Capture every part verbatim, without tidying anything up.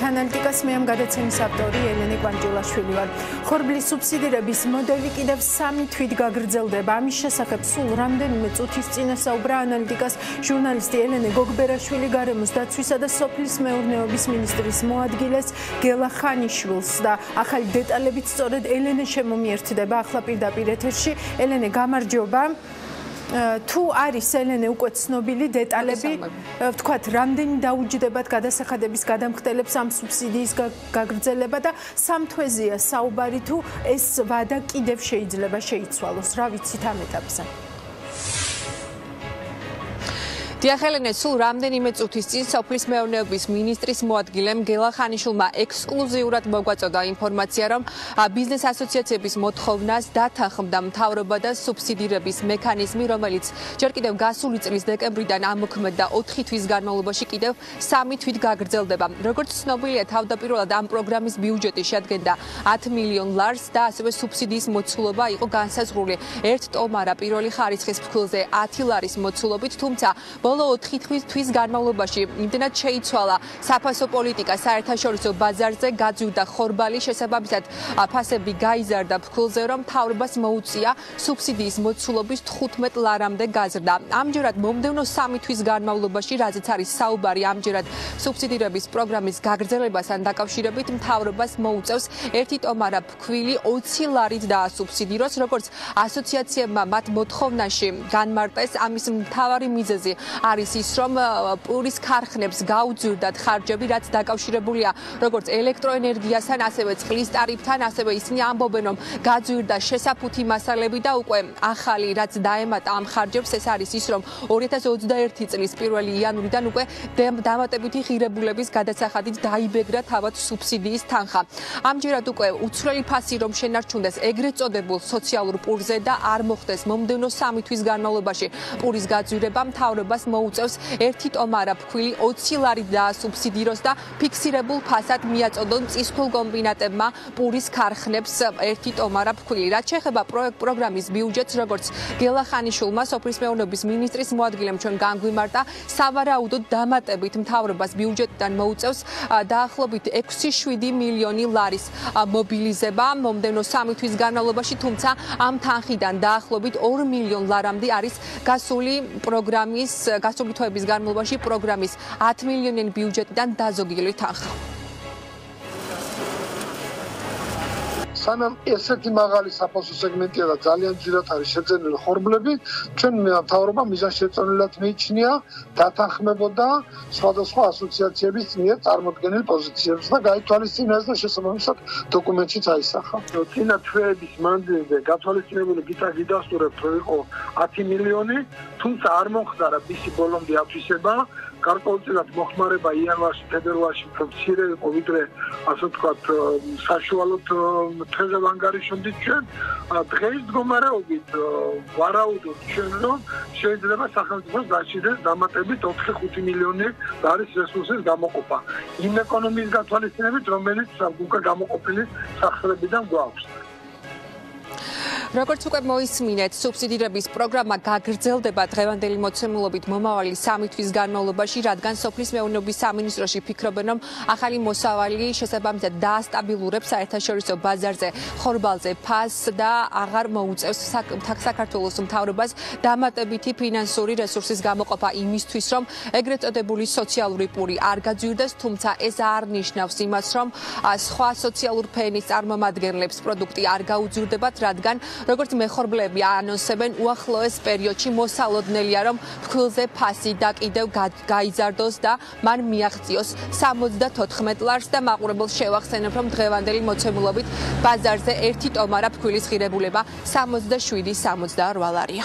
ანალიტიკას მე ამ გადაცემის ავტორი ელენე კვანჯულაშვილი ვარ. ხორბლის სუბსიდირების მოდელი კიდევ სამი თვით გაგრძელდება. ამის შესახებ სულ რამდენიმე წუთის წინ საუბრა ანალიტიკას ჟურნალისტი ელენე გოგბერაშვილი გარემოს დაცვისა და სოფლის მეურნეობის მინისტრის მოადგილეს გელა ხანიშვილს და ახალი დეტალებით სწორედ ელენე შემომიერთდება ახლა პირდაპირ ეთერში. ელენე გამარჯობა. თუ არის ელენე უკვე ცნობილი დეტალები, ვთქვათ, რამდენი დაუჯდებათ გადასახადების გადამხდელებს ამ სუბსიდიის გაგრძელება და სამ თვეზეა საუბარი თუ ეს ვადა კიდევ შეიძლება შეიცვალოს, რა ვიცით ამ ეტაპზე? დიახ ელენე, სულ რამდენიმე წუთის წინ სოფლის მეურნეობის მინისტრის მოადგილემ გელა ხანიშვილმა ექსკლუზიურად მოგვაწოდა ინფორმაცია, რომ ბიზნეს ასოციაციების მოთხოვნას დათანხმდა მთავრობა და სუბსიდირების მექანიზმი, რომელიც ჯერ კიდევ გასული წლის დეკემბრიდან ამოქმედდა ოთხი თვის განმავლობაში კიდევ სამი თვით გაგრძელდება. როგორც ცნობილია, თავდაპირველად ამ პროგრამის ბიუჯეტი შეადგენდა ათ მილიონ ლარს და ასევე სუბსიდიის მოცულობა იყო განსაზღვრული ერთ ტომარა პირველი ხარისხის ფქვილზე ათი ლარის მოცულობით, თუმცა ბოლო ოთხი თვის განმავლობაში იმდენად შეიცვალა საფასო პოლიტიკა საერთაშორისო ბაზარზე, გაძვირდა ხორბალი, შესაბამისად ფასები გაიზარდა ფქვილზე, რომ მთავრობას მოუწია სუბსიდიის მოცულობის თხუთმეტ ლარამდე გაზრდა. ამჯერად მომდევნო სამი თვის განმავლობაში, რაზეც არის საუბარი, ამჯერად სუბსიდირების პროგრამის გაგრძელებასთან დაკავშირებით მთავრობას მოუწევს ერთი ტომარა ფქვილი ოცი ლარით დაასუბსიდიროს, როგორც ასოციაციებმა მათ მოთხოვნაში განმარტეს. ამის მთავარი მიზეზი არის ის, რომ პურის ქარხნებს გაუძვირდათ ხარჯები, რაც დაკავშირებულია როგორც ელექტროენერგიასთან, ასევე წყლის ტარიფთან, ასევე ისინი ამბობენ, რომ გაძვირდა შესაფუთი მასალები და უკვე ახალი, რაც დაემატა ამ ხარჯებს, ეს არის ის, რომ ორი ათას ოცდაერთი წლის პირველი იანვრიდან უკვე დამატებითი ღირებულების გადასახადით დაიბეგრა თავად სუბსიდიის თანხა. ამჯერად უკვე უცვლელი ფასი რომ შენარჩუნდეს ეგრეთ წოდებულ სოციალურ პურზე და არ მოხდეს მომდევნო სამი თვის განმავლობაში პურის გაძვირება, მთავრობას მოუწევს ერთი ტომარა ფქვილი ოცი ლარით დაასუბსიდიროს და ფიქსირებულ ფასად მიაწოდონ წისქვილ კომბინატებმა პურის ქარხნებს ერთი ტომარა ფქვილი. რაც შეეხება პროგრამის ბიუჯეტს, როგორც გელა ხანიშვილმა სოფლის მეურნეობის მინისტრის მოადგილემ ჩვენ განგვიმარტა, სავარაუდოდ დამატებით მთავრობას ბიუჯეტიდან მოუწევს დაახლოებით ექვსი შვიდი მილიონი ლარის მობილიზება მომდევნო სამი თვის განმავლობაში, თუმცა ამ თანხიდან დაახლოებით ორ მილიონ ლარამდე არის გასული პროგრამის გასული თვეების განმავლობაში პროგრამის ათ მილიონიანი ბიუჯეტიდან დაზოგილი თანხა. სანამ ესეთი მაღალი საფასო სეგმენტია და ძალიან ძირად არის შეძენილი ხორბლები, ჩვენ მთავრობა მიზანშეწონილად მიიჩნია დათანხმებოდა სხვადასხვა ასოციაციების მიერ წარმოდგენილ პოზიციებს და გაითვალისწინეს და შესაბამისად დოკუმენტშიც აისახა. წინა თვეების მანძილზე გათვალისწინებული გიდასტურებთ, რომ იყო ათი მილიონი, თუმცა არ მოხდა მისი ბოლომდე ათვისება. გარკვეულწილად მოხმარება იანვარში, ფებრუარში უფრო მცირე იყო, ვიდრე ასე ვთქვათ, საშუალოდ თვეზე ვანგარიშობდით ჩვენ. დღეს მდგომარეობით ვარაუდობთ ჩვენ, რომ შეიძლება სახელმწიფოს დაჭირდეს დამატებით ოთხი ხუთი მილიონი ლარის რესურსის გამოყოფა. იმ ეკონომიკის გათვალისწინებით, რომელიც უკვე გამოყოფილი სახსრებიდან გვაქვს. როგორც უკვე მოისმინეთ, სუბსიდირების პროგრამა გაგრძელდება დღევანდელი მოცემულობით მომავალი სამი თვის განმავლობაში, რადგან სოფლის მეურნეობის სამინისტროში ფიქრობენ, რომ ახალი მოსავალი შესაბამისად დაასტაბილურებს საერთაშორისო ბაზარზე ხორბალზე ფასს და აღარ მოუწევს საქართველოს მთავრობას დამატებითი ფინანსური რესურსის გამოყოფა იმისთვის, რომ ეგრეთ წოდებული სოციალური პური არ გაძვირდეს, თუმცა ეს არ ნიშნავს იმას, რომ სხვა სოციალურ ფენის წარმომადგენლებს პროდუქტი არ გაუძვირდებათ, რადგან როგორც მეხორბლები ანონსებენ, უახლოეს პერიოდში მოსალოდნელია, რომ ფქვილზე ფასი და კიდევ გაიზარდოს და მან მიაღწიოს სამოცდათოთხმეტ ლარს და მაყურებელს შევახსენებ, რომ დღევანდელი მოცემულობით ბაზარზე ერთი ტომარა ფქვილის ღირებულება სამოცდაშვიდი სამოცდაორ ლარია.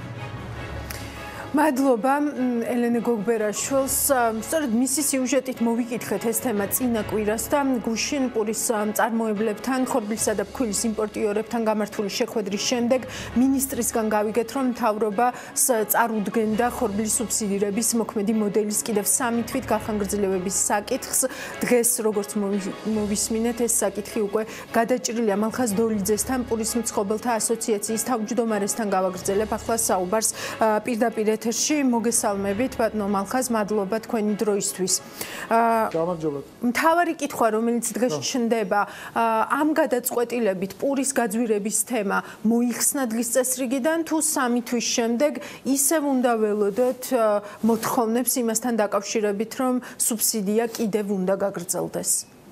მადლობა ელენე გოგბერაშვილს. სწორედ მისი სიუჟეტით მოვიკითხეთ ეს თემა წინა კვირას და გუშინ პურის მწარმოებლებთან, ხორბლისა და ფქვილის იმპორტიორებთან გამართული შეხვედრის შემდეგ მინისტრისგან გავიგეთ, რომ მთავრობა წარუდგენდა ხორბლის სუბსიდირების მოქმედი მოდელის კიდევ სამი თვით გახანგრძლივების საკითხს. დღეს, როგორც მოვისმინეთ, ეს საკითხი უკვე გადაჭრილია მალხაზ დოლიძესთან, პურის მცხოვრებელთა ასოციაციის თავმჯდომარესთან გავაგრძელებ ახლა საუბარს პირდაპირ ეთერში მოგესალმებით ბატონო მალხაზ, მადლობა თქვენი დროისთვის. გამარჯობა. მთავარი კითხვა, რომელიც დღეს ჩნდება, ამ გადაწყვეტილებით პურის გაძვირების თემა მოიხსნა დღის წესრიგიდან თუ სამი თვის შემდეგ ისევ უნდა ველოდოთ მოთხოვნებს იმასთან დაკავშირებით, რომ სუბსიდია კიდევ უნდა გაგრძელდეს?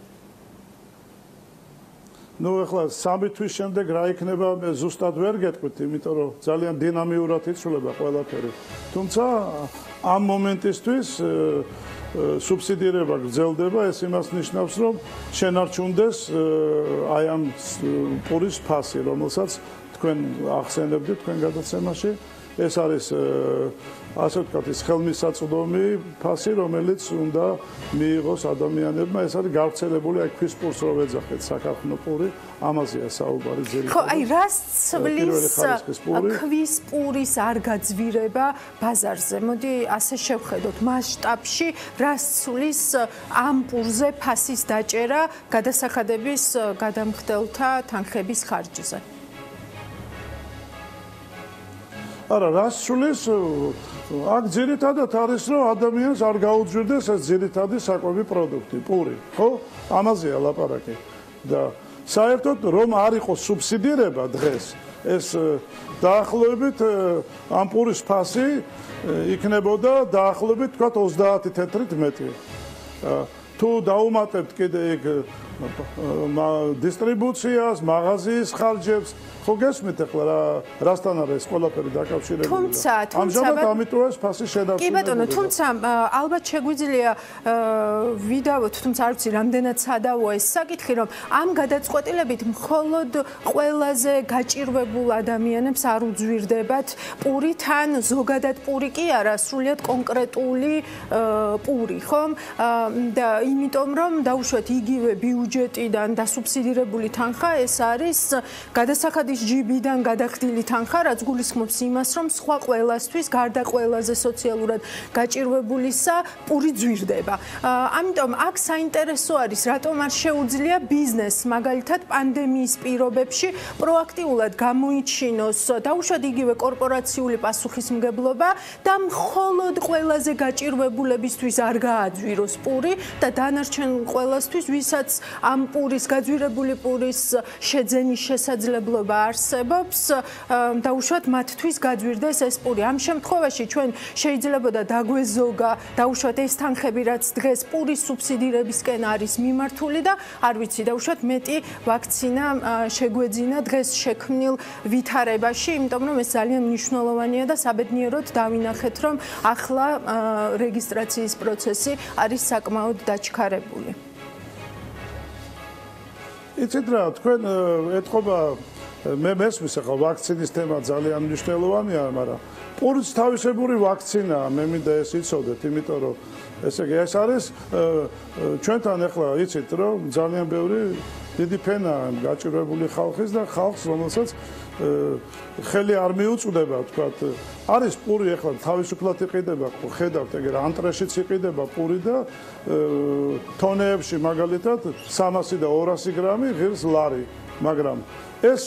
ნუ ახლა სამი თვის შემდეგ რა იქნება ზუსტად ვერ გეტყვით, იმიტომ რომ ძალიან დინამიურად იცვლება ყველაფერი. თუმცა ამ მომენტისთვის სუბსიდირება გრძელდება, ეს იმას ნიშნავს, რომ შენარჩუნდეს აი ამ პურის ფასი, რომელსაც თქვენ ახსენებდით თქვენ გადაცემაში. ეს არის ასე ვთქვათ, ის ხელმისაწვდომი ფასი, რომელიც უნდა მიიღოს ადამიანებმა. ეს არის გავრცელებული აი ქვის პურს რო ვეძახეთ, საქართველოს პური, ამაზეა საუბარი ძირითადად. ხო, აი რას ცვლის ქვის პურის არ გაძვირება ბაზარზე? მოდი ასე შევხედოთ მასშტაბში, რას ცვლის ამ პურზე ფასის დაჭერა გადასახადების გადამხდელთა თანხების ხარჯზე? არა, რას ცვლის? აქ ძირითადად არის, რომ ადამიანს არ გაუძვირდეს ეს ძირითადი საკვები პროდუქტი, პური, ხო? ამაზეა ლაპარაკი. და საერთოდ რომ არ იყოს სუბსიდირება დღეს, ეს დაახლოებით ამ პურის ფასი იქნებოდა დაახლოებით თქვა ოცდაათი თეთრით მეტი. თუ დაუმატებთ კიდე იქ დისტრიბუციას, მაღაზიის ხარჯებს, ხო გესმით ახლა რა რასთან არის ყველაფერი დაკავშირებული? თუმცა, თუმცა ამჟამად ამიტომ ეს ფასი შედარებით. კი ბატონო, თუმცა ალბათ შეგვიძლია ვიდავოთ, თუმცა არ ვიცი რამდენად სადავოა ეს საკითხი, რომ ამ გადაწყვეტილებით მხოლოდ ყველაზე გაჭირვებულ ადამიანებს არ უძვირდებათ პური, თან ზოგადად პური კი არა, სრულიად კონკრეტული პური, ხომ? და იმიტომ რომ დაუშვათ იგივე ბიუჯეტიდან დასუბსიდირებული თანხა, ეს არის გადასახადის ჯიბიდან გადახდილი თანხა, რაც გულისხმობს იმას, რომ სხვა ყველასთვის, გარდა ყველაზე სოციალურად გაჭირვებულისა, პური ძვირდება. ამიტომ აქ საინტერესო არის, რატომ არ შეუძლია ბიზნესს, მაგალითად პანდემიის პირობებში პროაქტიულად გამოიჩინოს დაუშვათ იგივე კორპორაციული პასუხისმგებლობა და მხოლოდ ყველაზე გაჭირვებულებისთვის არ გააძვიროს პური და დანარჩენ ყველასთვის, ვისაც ამ პურის გაძვირებული პურის შეძენის შესაძლებლობა არსებობს, დაუშვათ მათთვის გაძვირდეს ეს პური. ამ შემთხვევაში ჩვენ შეიძლებოდა დაგვეზოგა დაუშვათ ეს თანხები, რაც დღეს პურის სუბსიდირებისკენ არის მიმართული და არ ვიცი, დაუშვათ მეტი ვაქცინა შეგვეძინა დღეს შექმნილ ვითარებაში, იმიტომ რომ ეს ძალიან მნიშვნელოვანია და საბედნიეროდ დავინახეთ, რომ ახლა რეგისტრაციის პროცესი არის საკმაოდ დაჩქარებული. იცით რა, თქვენ ეთყობა მე მესმის ახლა ვაქცინის თემა ძალიან მნიშვნელოვანია, მაგრამ პურის თავისებური ვაქცინაა, მე მინდა ეს იცოდეთ, იმიტომ რომ ესე იგი ეს არის ჩვენთან ახლა იცით რომ ძალიან ბევრი დიდი ფენაა გაჭირვებული ხალხის და ხალხს, რომელსაც ხელი არ მიუწვდება, თქვათ, არის პური ახლა თავისუფლად იყიდება, ხედავთ ეგერ ანტრეშიც იყიდება პური და თონეებში მაგალითად სამასი და ორასი გრამი ღირს ლარი, მაგრამ ეს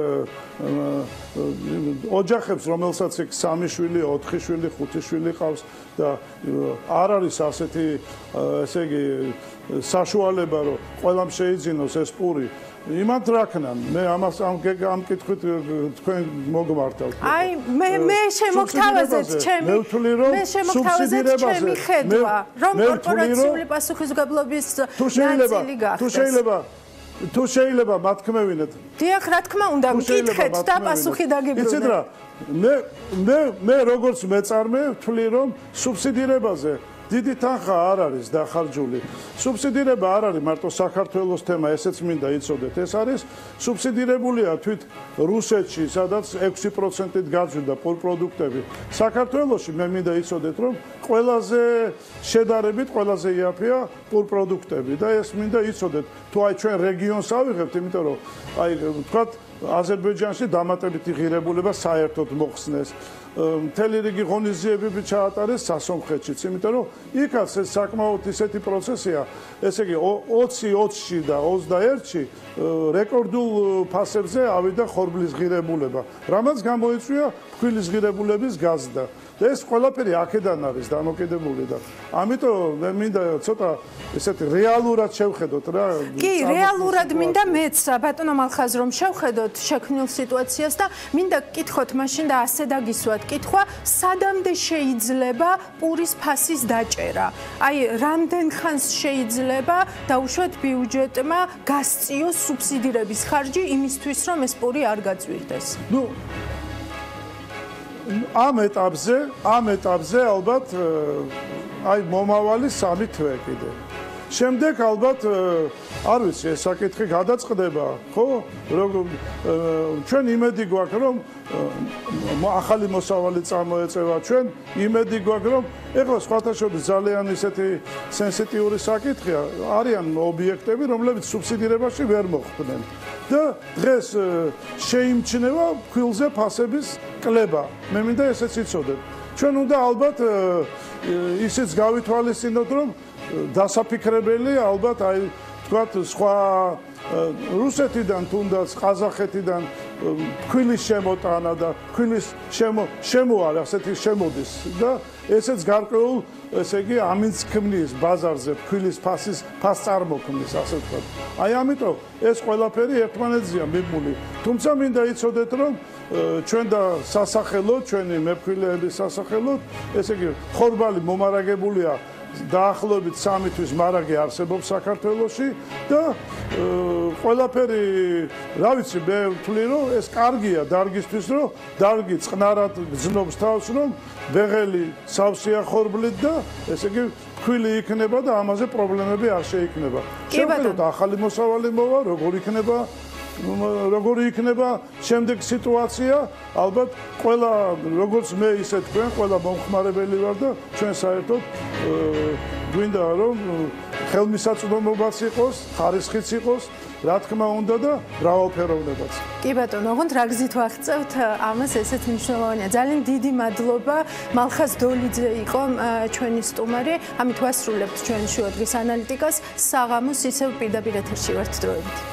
ოჯახებს, რომელსაც იქ სამი შვილი, ოთხი შვილი, ხუთი შვილი ყავს და არ არის ასეთი, ესე იგი, საშუალება, რომ ყველამ შეიძინოს ეს პური. იმათ რაქნან, მე ამას ამ ამ კითხვით თქვენ მოგმართავთ. აი, მე მე შემოგთავაზეთ ჩემი მე შემოგთავაზეთ ჩემი ხედვა, რომ კორპორაციული პასუხისმგებლობის ნაწილი გახდეს. თუ შეიძლება თუ შეიძლება მათქმევინეთ. დიახ, რა თქმა უნდა, მკითხეთ და პასუხი დაგიბრუნეთ. იცით რა, მე მე მე როგორც მეწარმე ვთვლი, რომ სუბსიდირებაზე დიდი თანხა არ არის დახარჯული. სუბსიდირება არ არის მარტო საქართველოს თემა, ესეც მინდა იცოდეთ. ეს არის სუბსიდირებულია თვით რუსეთში, სადაც ექვსი პროცენტით გაძვირდა პროდუქტები. საქართველოში მე მინდა იცოდეთ, რომ ყველაზე შედარებით ყველაზე იაფია პროდუქტები და ეს მინდა იცოდეთ. თუ აი ჩვენ რეგიონს ავიღებთ, იმიტომ რომ აი ვთქვათ აზერბაიჯანში დამატებითი ღირებულება საერთოდ მოხსნეს. მთელი რიგი ღონისძიებები ჩაატარეს სასონხეთშიც, იმიტომ რომ იქაც ეს საკმაოდ ისეთი პროცესია, ესე იგი ოცი ოცში და ოცდაერთში რეკორდულ ფასებზე ავიდა ხორბლის ღირებულება, რამაც გამოიწვია ფქვილის ღირებულების გაზრდა. და ეს ყველაფერი აქედან არის დამოკიდებული და ამიტომ მე მინდა ცოტა ესეთი რეალურად შევხედოთ რა. კი, რეალურად მინდა მეც ბატონო მალხაზ რომ შევხედოთ შექმნილ სიტუაციას და მინდა გკითხოთ მაშინ და ასე დაგისვათ კითხვა, სადამდე შეიძლება პურის ფასის დაჭერა? აი, რამდენ ხანს შეიძლება დაუშვათ ბიუჯეტმა გასწიოს სუბსიდირების ხარჯი იმისთვის, რომ ეს პური არ გაწვირდეს? ნუ ამ ეტაპზე, ამ ეტაპზე ალბათ აი მომავალი სამი თვე კიდე. შემდეგ ალბათ არ ვიცი, ეს საკითხი გადაწყდება, ხო? როგორ ჩვენ იმედი გვაქვს, რომ ახალი მოსავალი წამოეწევა, ჩვენ იმედი გვაქვს, რომ ეხლა სხვათა შორის ძალიან ისეთი სენსიტიური საკითხია, არიან ობიექტები, რომლებიც სუბსიდირებაში ვერ მოხვდნენ. და დღეს შეიმჩნევა ფქვილზე ფასების კლება. მე მინდა ესეც იცოდეთ. ჩვენ უნდა ალბათ ისიც გავითვალისწინოთ, რომ დასაფიქრებელი ალბათ აი თქვათ სხვა რუსეთიდან თუნდაც ყაზახეთიდან ფქვილის შემოტანა და ფქვილის შემოარ ასეთი შემოდის და ესეც გარკვეულ ესე იგი ამინც ქმნის ბაზარზე ფქვილის ფასის ფას წარმოქმნის ასე ვთქვათ. აი ამიტომ ეს ყველაფერი ერთმანეთზეა მიბმული. თუმცა მინდა იცოდეთ რომ ჩვენ და სასახელო, ჩვენი მეფქვილეების სასახელო, ესე იგი ხორბალი მომარაგებულია დაახლოებით სამი თვის მარაგი არსებობს საქართველოში და ყველაფერი რა ვიცი მე ვთვლი რომ ეს კარგია დარგისთვის რომ დარგი წყნარად გზნობს თავს რომ ბეღელი სავსეა ხორბლით და ესე იგი ფქვილი იქნება და ამაზე პრობლემები არ შეიქმნება. შევხედოთ ახალი მოსავალი მოვა როგორ იქნება როგორი იქნება შემდეგ სიტუაცია ალბათ ყველა როგორც მე ისე თქვენ ყველა მომხმარებელი ვარ და ჩვენ საერთოდ გვინდა რომ ხელმისაწვდომობაც იყოს ხარისხიც იყოს რა თქმა უნდა და მრავალფეროვნებაც. კი ბატონო, ოღონდ რა გზით ვაღწევთ ამას ესეც მნიშვნელოვანია. ძალიან დიდი მადლობა მალხაზ დოლიძე იყო ჩვენი სტუმარი. ამით ვასრულებთ ჩვენ შუადღის ანალიტიკას. საღამოს ისევ პირდაპირ ეთერში ვართ დროებით.